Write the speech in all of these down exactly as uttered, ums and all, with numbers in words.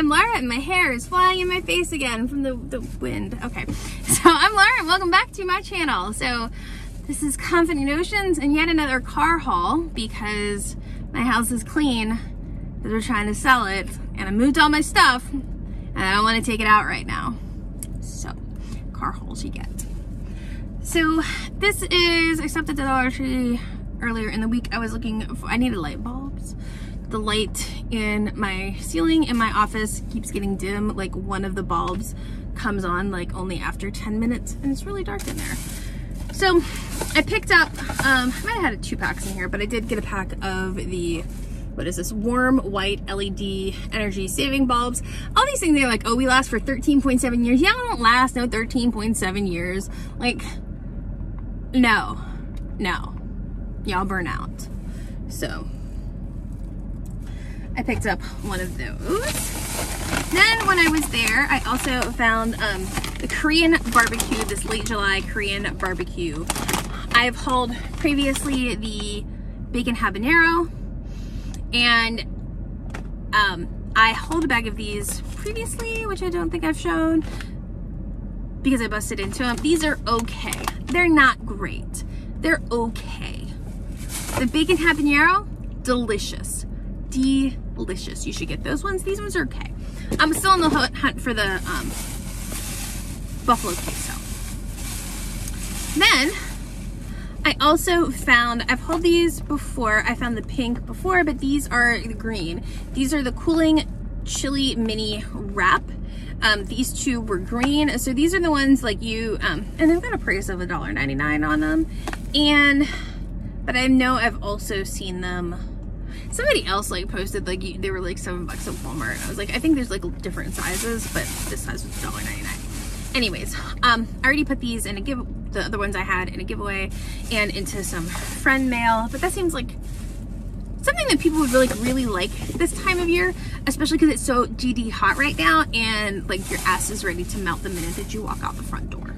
I'm Laura and my hair is flying in my face again from the, the wind. Okay, so I'm Laura and welcome back to my channel. So this is Confident Oceans and yet another car haul because my house is clean because we're trying to sell it and I moved all my stuff and I don't want to take it out right now. So car hauls you get. So this is, I stopped at the Dollar Tree earlier in the week. I was looking for, I needed light bulbs. The light in my ceiling in my office keeps getting dim. Like one of the bulbs comes on like only after ten minutes and it's really dark in there. So I picked up, um, I might have had two packs in here, but I did get a pack of the, what is this, warm white L E D energy saving bulbs. All these things, they're like, oh, we last for thirteen point seven years. Yeah, I don't last no thirteen point seven years. Like, no, no, y'all burn out. So I picked up one of those. Then when I was there, I also found um, the Korean barbecue, this late July Korean barbecue. I've hauled previously the bacon habanero, and um, I hauled a bag of these previously, which I don't think I've shown because I busted into them. These are okay. They're not great. They're okay. The bacon habanero, delicious. Delicious. You should get those ones. These ones are okay. I'm still on the hunt for the um, buffalo queso. Then I also found, I've hauled these before. I found the pink before, but these are the green. These are the Cooling Chili Mini Wrap. Um, these two were green. So these are the ones like you, um, and they've got a price of a dollar ninety-nine on them. And, but I know I've also seen them. Somebody else like posted like you, they were like seven bucks at Walmart. And I was like, I think there's like different sizes, but this size was a dollar ninety-nine. Anyways, um, I already put these in a give, the other ones I had in a giveaway and into some friend mail. But that seems like something that people would really, really like this time of year, especially because it's so G D hot right now and like your ass is ready to melt the minute that you walk out the front door.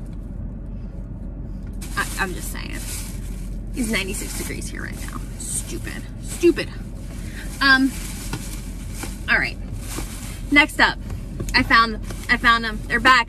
I, I'm just saying. It's ninety-six degrees here right now. Stupid. Stupid. Um, all right, next up, I found, I found them, they're back.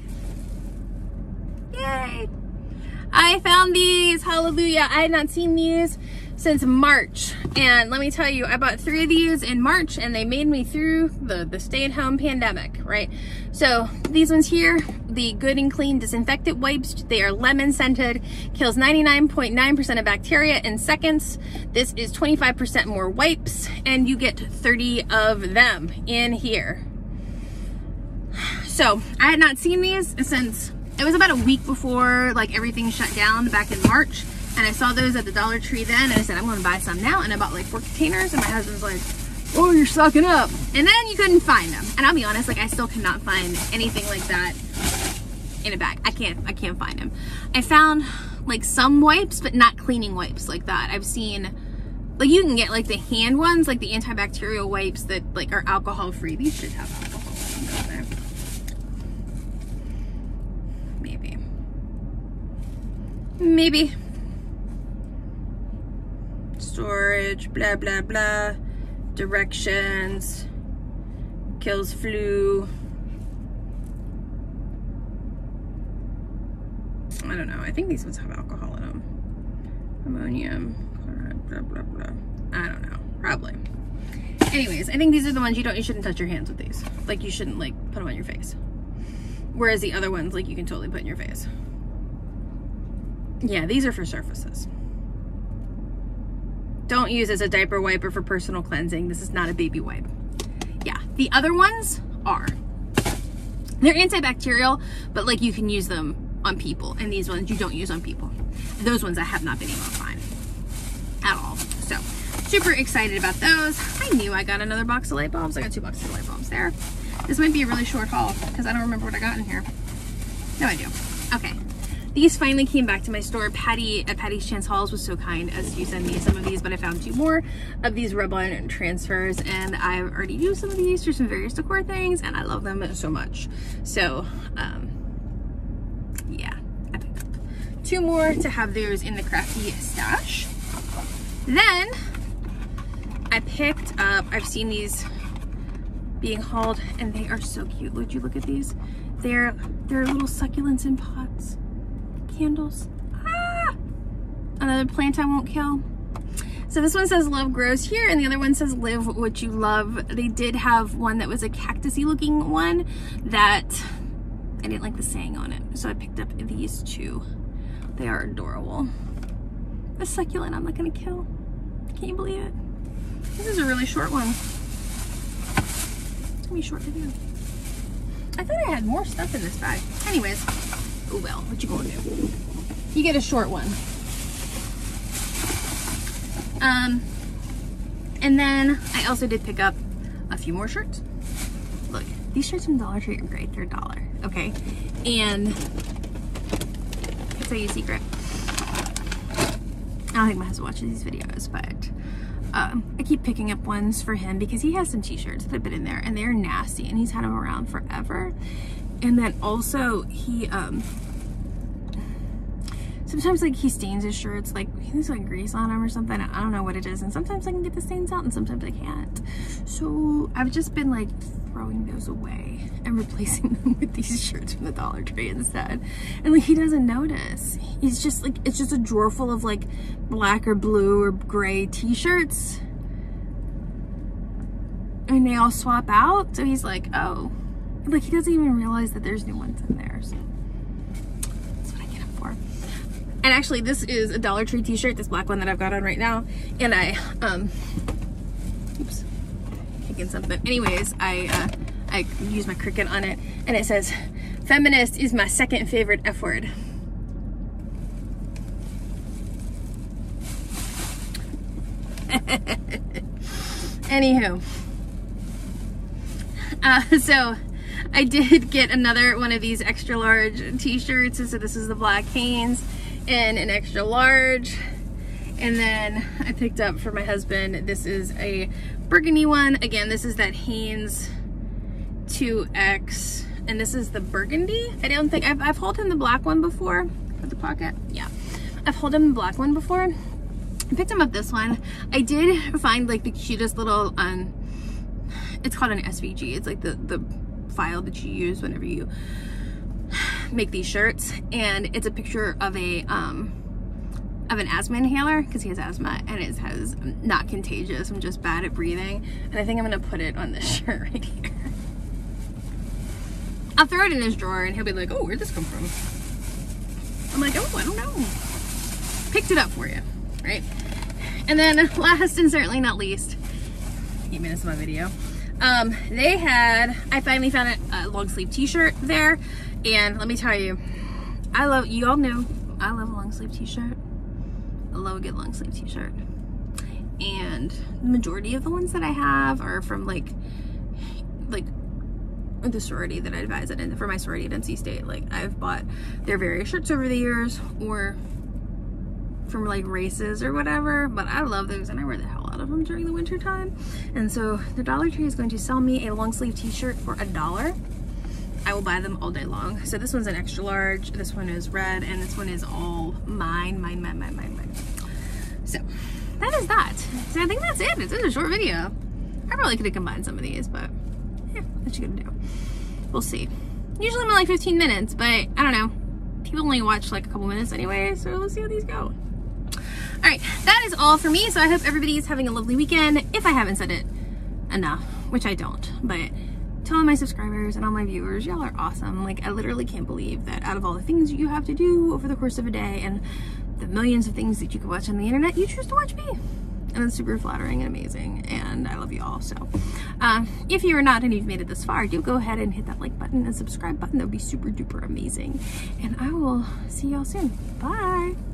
Yay. I found these, hallelujah. I had not seen these since March. And let me tell you, I bought three of these in March and they made me through the, the stay-at-home pandemic, right? So these ones here, the Good and Clean Disinfectant Wipes, they are lemon scented, kills ninety-nine point nine percent of bacteria in seconds. This is twenty-five percent more wipes and you get thirty of them in here. So I had not seen these since, it was about a week before like everything shut down back in March. And I saw those at the Dollar Tree then, and I said, I'm gonna buy some now. And I bought like four containers, and my husband's like, oh, you're sucking up. And then you couldn't find them. And I'll be honest, like I still cannot find anything like that in a bag. I can't, I can't find them. I found like some wipes, but not cleaning wipes like that. I've seen, like you can get like the hand ones, like the antibacterial wipes that like are alcohol free. These should have alcohol in there. Maybe. Maybe. Storage, blah, blah, blah. Directions. Kills flu. I don't know. I think these ones have alcohol in them. Ammonium, chloride, blah, blah, blah. I don't know. Probably. Anyways, I think these are the ones you don't, you shouldn't touch your hands with these. Like you shouldn't like put them on your face. Whereas the other ones, like you can totally put in your face. Yeah, these are for surfaces. Don't use as a diaper wipe or for personal cleansing. This is not a baby wipe. Yeah, the other ones are. They're antibacterial, but like you can use them on people. And these ones you don't use on people. Those ones I have not been able to find at all. So super excited about those. I knew I got another box of light bulbs. I got two boxes of light bulbs there. This might be a really short haul because I don't remember what I got in here. No, I do. Okay. These finally came back to my store. Patty at Patty's Chance Hauls was so kind as to send me some of these, but I found two more of these Rub-On transfers, and I've already used some of these for some various decor things, and I love them so much. So, um, yeah, I picked up two more to have those in the crafty stash. Then I picked up, I've seen these being hauled, and they are so cute. Would you look at these? They're they're little succulents in pots. Candles. Ah! Another plant I won't kill. So this one says love grows here, and the other one says live what you love. They did have one that was a cactusy looking one that I didn't like the saying on it, so I picked up these two. They are adorable. A succulent I'm not gonna kill. Can you believe it? This is a really short one. It's gonna be a short video. I thought I had more stuff in this bag. Anyways, oh well, what you gonna do? You get a short one. Um, and then I also did pick up a few more shirts. Look, these shirts from Dollar Tree are great. They're a dollar, okay? And I'll tell you a secret. I don't think my husband watches these videos, but um, I keep picking up ones for him because he has some t-shirts that have been in there and they're nasty, and he's had them around forever. And then also he, um, sometimes like he stains his shirts, like he's like grease on them or something. I don't know what it is. And sometimes I can get the stains out and sometimes I can't. So I've just been like throwing those away and replacing them with these shirts from the Dollar Tree instead. And like he doesn't notice. He's just like, it's just a drawer full of like black or blue or gray t-shirts. And they all swap out. So he's like, oh, like he doesn't even realize that there's new ones in there. So that's what I get him for. And actually this is a Dollar Tree t-shirt, this black one that I've got on right now. And I, um, oops, kicking something. Anyways, I, uh, I use my Cricut on it, and it says, feminist is my second favorite F word. Anywho, uh, so I did get another one of these extra large t-shirts. So this is the black Hanes in an extra large. And then I picked up for my husband, this is a burgundy one. Again, this is that Hanes two X, and this is the burgundy. I don't think, I've, I've hauled him the black one before. For the pocket, yeah. I've hauled him the black one before. I picked him up this one. I did find like the cutest little, um, it's called an S V G. It's like the, the file that you use whenever you make these shirts. And it's a picture of a, um, of an asthma inhaler, because he has asthma, and it says not contagious, I'm just bad at breathing. And I think I'm gonna put it on this shirt right here. I'll throw it in his drawer and he'll be like, oh, where'd this come from? I'm like, oh, I don't know. Picked it up for you, right? And then last and certainly not least, eight minutes of my video. Um, they had, I finally found a, a long sleeve t-shirt there. And let me tell you, I love, you all know, I love a long sleeve t-shirt. I love a good long sleeve t-shirt. And the majority of the ones that I have are from like, like the sorority that I advise at, and for my sorority at N C State. Like I've bought their various shirts over the years, or from like races or whatever, but I love those and I wear the hell out of them during the winter time. And so the Dollar Tree is going to sell me a long sleeve t-shirt for a dollar. I will buy them all day long. So this one's an extra large, this one is red, and this one is all mine, mine, mine, mine, mine, mine. So that is that. So I think that's it. It's just a short video. I probably could have combined some of these, but yeah, what you gonna do? We'll see. Usually I'm at like fifteen minutes, but I don't know. People only watch like a couple minutes anyway, so let's see how these go. All right, that is all for me. So I hope everybody is having a lovely weekend. If I haven't said it enough, which I don't, but to all my subscribers and all my viewers, y'all are awesome. Like I literally can't believe that out of all the things you have to do over the course of a day and the millions of things that you can watch on the internet, you choose to watch me. And it's super flattering and amazing, and I love you all. So uh, if you are not and you've made it this far, do go ahead and hit that like button and subscribe button. That would be super duper amazing. And I will see y'all soon. Bye.